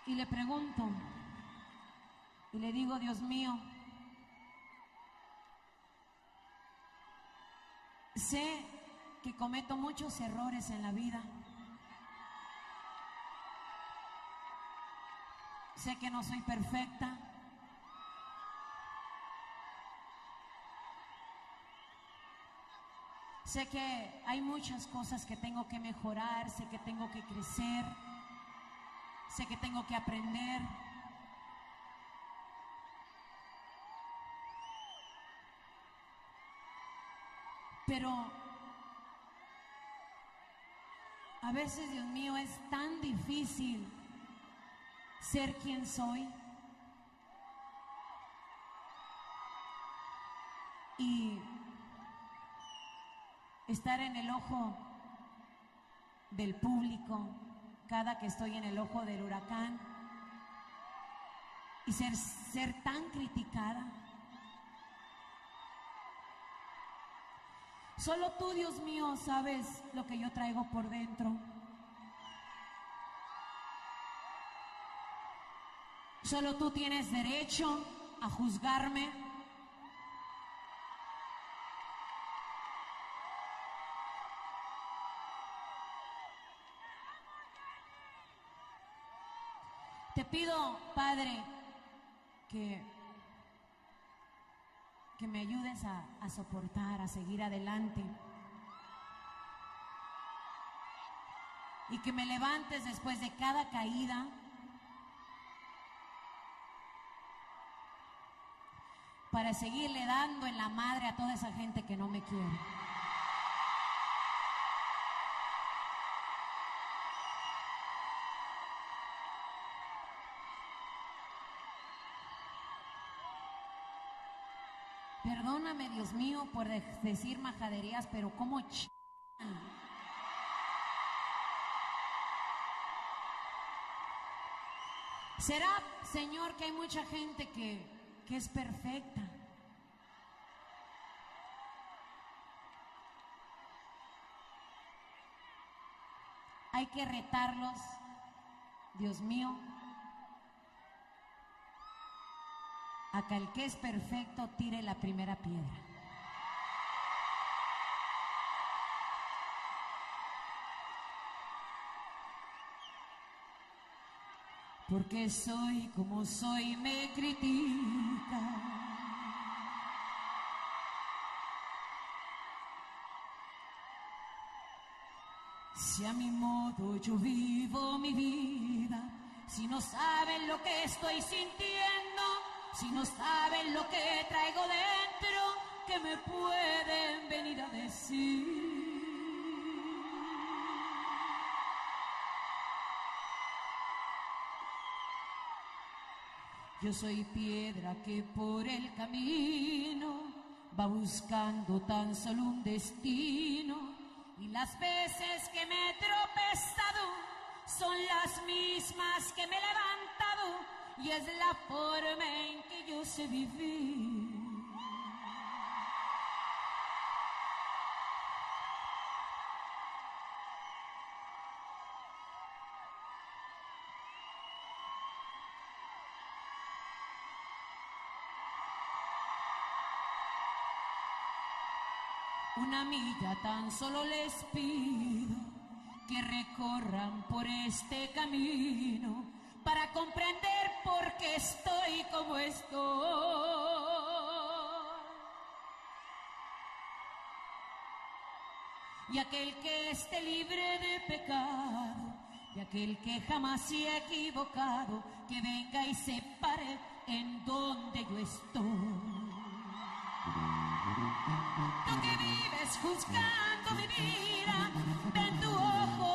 y le pregunto, y le digo, Dios mío, sé que cometo muchos errores en la vida. Sé que no soy perfecta. Sé que hay muchas cosas que tengo que mejorar, sé que tengo que crecer, sé que tengo que aprender. Pero a veces, Dios mío, es tan difícil ser quien soy. Y estar en el ojo del público cada que estoy en el ojo del huracán y ser tan criticada. Solo tú, Dios mío, sabes lo que yo traigo por dentro. Solo tú tienes derecho a juzgarme. Te pido, Padre, que me ayudes a soportar, a seguir adelante. Y que me levantes después de cada caída. Para seguirle dando en la madre a toda esa gente que no me quiere. Perdóname, Dios mío, por decir majaderías, pero ¿cómo ¿Será, Señor, que hay mucha gente que es perfecta? Hay que retarlos, Dios mío, a que el que es perfecto tire la primera piedra. Porque soy como soy, me critica. Si a mi modo yo vivo mi vida, si no saben lo que estoy sintiendo, si no saben lo que traigo dentro, ¿qué me pueden venir a decir? Yo soy piedra que por el camino va buscando tan solo un destino, y las veces que me he tropezado son las mismas que me he levantado, y es la forma en que yo sé vivir. Una milla tan solo les pido, que recorran por este camino para comprender por qué estoy como estoy. Y aquel que esté libre de pecado, y aquel que jamás se ha equivocado, que venga y se pare en donde yo estoy. Tú que vives juzgando mi vida, ven tu ojo